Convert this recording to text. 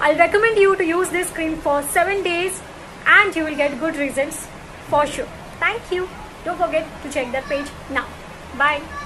I'll recommend you to use this cream for 7 days and you will get good results for sure. Thank you. Don't forget to check that page now. Bye.